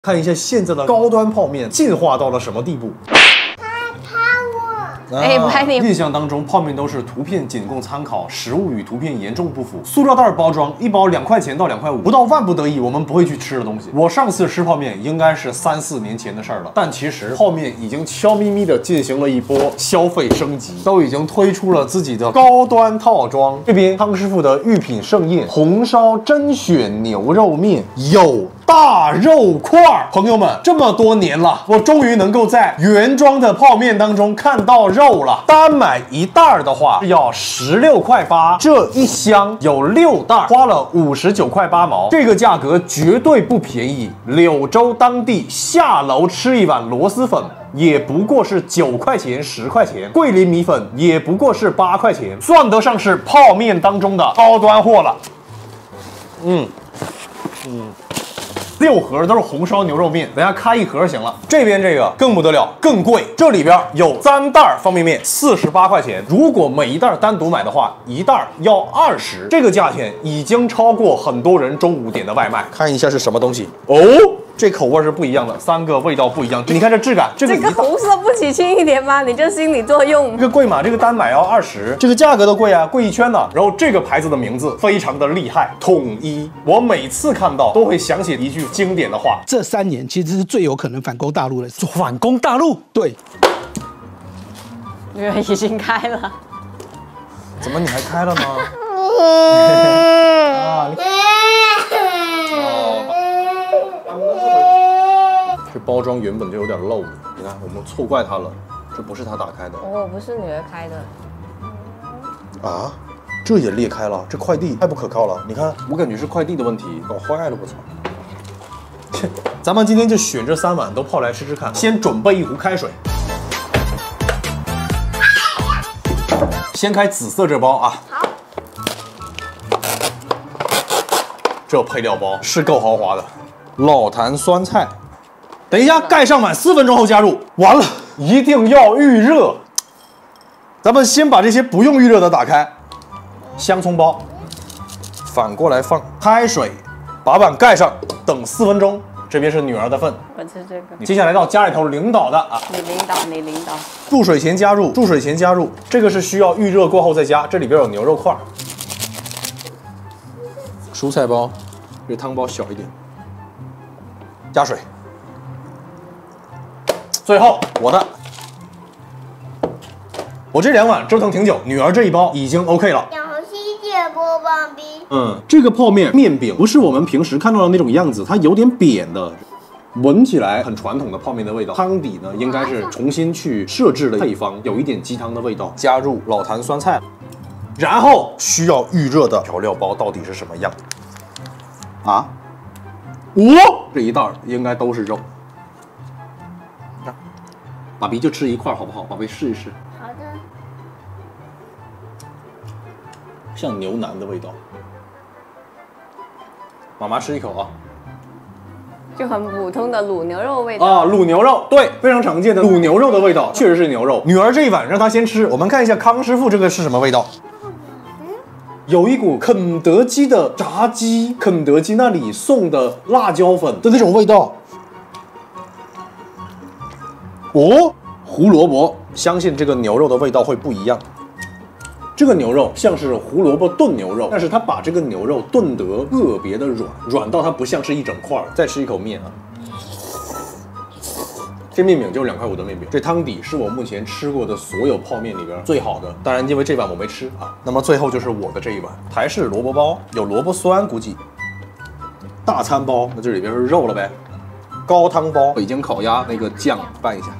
看一下现在的高端泡面进化到了什么地步。 哎，拍你！ 印象当中，泡面都是图片仅供参考，实物与图片严重不符。塑料袋包装，一包2块钱到2块5，不到万不得已我们不会去吃的东西。我上次吃泡面应该是3、4年前的事儿了，但其实泡面已经悄咪咪的进行了一波消费升级，都已经推出了自己的高端套装。这边康师傅的御品盛宴红烧甄选牛肉面有大肉块儿，朋友们，这么多年了，我终于能够在原装的泡面当中看到肉了。单买一袋的话是要16块8，这一箱有6袋，花了59块8毛，这个价格绝对不便宜。柳州当地下楼吃一碗螺蛳粉。 也不过是9块钱、10块钱，桂林米粉也不过是8块钱，算得上是泡面当中的高端货了。6盒都是红烧牛肉面，等下开1盒行了。这边这个更不得了，更贵，这里边有3袋方便面，48块钱。如果每一袋单独买的话，一袋要20，这个价钱已经超过很多人中午点的外卖。看一下是什么东西哦。 这口味是不一样的，3个味道不一样。你看这质感，这个红色不起轻一点吗？你这心理作用。 这个贵嘛？这个单买要20，这个价格都贵啊，贵1圈呢。然后这个牌子的名字非常的厉害，统一。我每次看到都会想起一句经典的话： 这3年其实是最有可能反攻大陆的。 反攻大陆？对。 女儿已经开了。 怎么你还开了呢？啊！这包装原本就有点漏，你看我们错怪他了，这不是他打开的。 哦，不是女儿开的。 啊，这也裂开了，这快递太不可靠了。你看，我感觉是快递的问题，搞坏了，我操！切，咱们今天就选这3碗都泡来吃吃看。先准备1壶开水，先开紫色这包啊。好。这配料包是够豪华的，老坛酸菜。 等一下，盖上满4分钟后加入。完了，一定要预热。咱们先把这些不用预热的打开。香葱包，反过来放开水，把碗盖上，等4分钟。这边是女儿的份， 我吃这个。 接下来到家里头领导的啊， 你领导。 注水前加入，注水前加入，这个是需要预热过后再加。这里边有牛肉块。蔬菜包，这汤包小一点，加水。 最后我这2碗折腾挺久，女儿这一包已经 OK 了。 小西姐播放逼。 这个泡面面饼不是我们平时看到的那种样子，它有点扁的，闻起来很传统的泡面的味道。汤底呢，应该是重新去设置的配方，有一点鸡汤的味道。加入老坛酸菜，然后需要预热的调料包到底是什么样？啊？这一袋应该都是肉。 爸比就吃1块好不好？宝贝试一试。 好的。 像牛腩的味道。妈妈吃1口啊。 就很普通的卤牛肉味道啊，卤牛肉，对，非常常见的卤牛肉的味道，确实是牛肉。女儿这一碗让她先吃，我们看一下康师傅这个是什么味道。有一股肯德基的炸鸡，肯德基那里送的辣椒粉的那种味道。 胡萝卜，相信这个牛肉的味道会不一样。这个牛肉像是胡萝卜炖牛肉，但是它把这个牛肉炖得特别的软，软到它不像是一整块。再吃1口面啊，这面饼就是2块5的面饼。这汤底是我目前吃过的所有泡面里边最好的，当然因为这碗我没吃啊。那么最后就是我的这一碗台式萝卜包，有萝卜酸，估计大餐包，那这里边是肉了呗。 高汤包，北京烤鸭那个酱拌一下。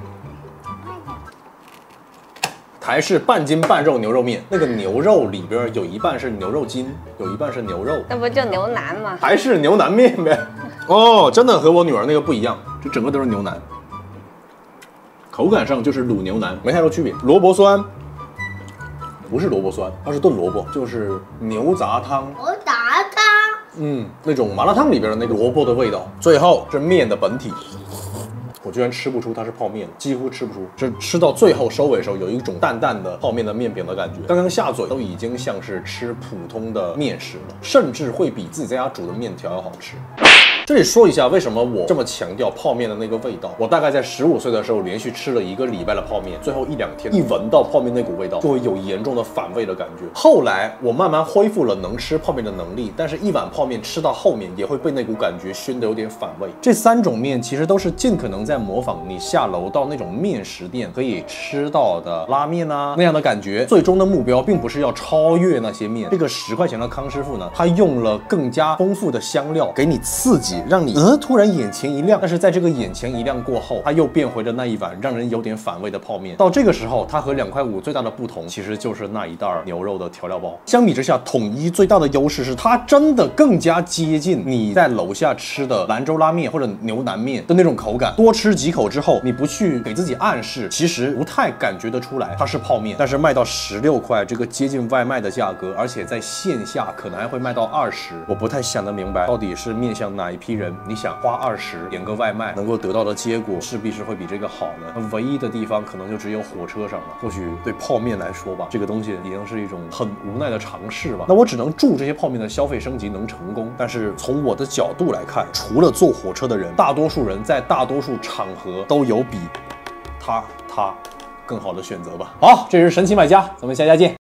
台式半筋半肉牛肉面，那个牛肉里边有一半是牛肉筋，有一半是牛肉， 那不就牛腩吗？ 台式牛腩面呗。哦，真的和我女儿那个不一样，这整个都是牛腩，口感上就是卤牛腩，没太多区别。萝卜酸不是萝卜酸，它是炖萝卜，就是牛杂汤。 我打他。 那种麻辣烫里边的那个萝卜的味道。最后是面的本体，我居然吃不出它是泡面，几乎吃不出。这吃到最后收尾的时候，有一种淡淡的泡面的面饼的感觉。刚刚下嘴都已经像是吃普通的面食了，甚至会比自己在家煮的面条要好吃。 这里说一下为什么我这么强调泡面的那个味道。我大概在15岁的时候连续吃了1个礼拜的泡面，最后1、2天一闻到泡面那股味道，就会有严重的反胃的感觉。后来我慢慢恢复了能吃泡面的能力，但是一碗泡面吃到后面也会被那股感觉熏得有点反胃。这3种面其实都是尽可能在模仿你下楼到那种面食店可以吃到的拉面啊那样的感觉。最终的目标并不是要超越那些面。这个10块钱的康师傅呢，他用了更加丰富的香料给你刺激，让你突然眼前一亮。但是在这个眼前一亮过后，他又变回了那一碗让人有点反胃的泡面。到这个时候，它和2块5最大的不同其实就是那一袋牛肉的调料包。相比之下，统一最大的优势是它真的更加接近你在楼下吃的兰州拉面或者牛腩面的那种口感。多吃几口之后，你不去给自己暗示，其实不太感觉得出来它是泡面。但是卖到16块这个接近外卖的价格，而且在线下可能还会卖到20，我不太想得明白到底是面向哪一批人。你想花20点个外卖能够得到的结果势必是会比这个好的。那唯一的地方可能就只有火车上了。或许对泡面来说吧，这个东西已经是一种很无奈的尝试吧。那我只能祝这些泡面的消费升级能成功。但是从我的角度来看，除了坐火车的人，大多数人在大多数场合都有比它更好的选择吧。好，这是神奇买家，咱们下家见。